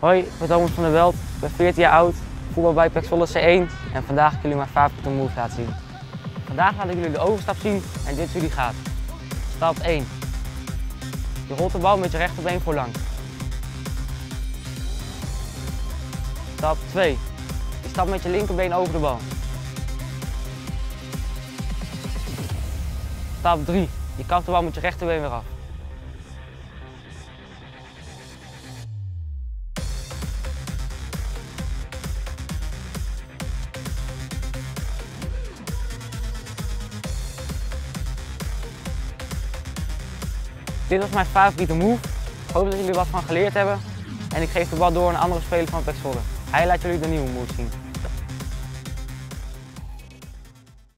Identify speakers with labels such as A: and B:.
A: Hoi, ik ben Thomas van der Welt, ik ben 14 jaar oud, voetbal bij PEC Zwolle C1 en vandaag ga ik jullie mijn favoriete move laten zien. Vandaag laat ik jullie de overstap zien en dit is hoe die gaat. Stap 1. Je rolt de bal met je rechterbeen voorlangs. Stap 2. Je stapt met je linkerbeen over de bal. Stap 3. Je kapt de bal met je rechterbeen weer af. Dit was mijn favoriete move. Ik hoop dat jullie wat van geleerd hebben. En ik geef de bal door aan een andere speler van PEC Zwolle. Hij laat jullie de nieuwe move zien.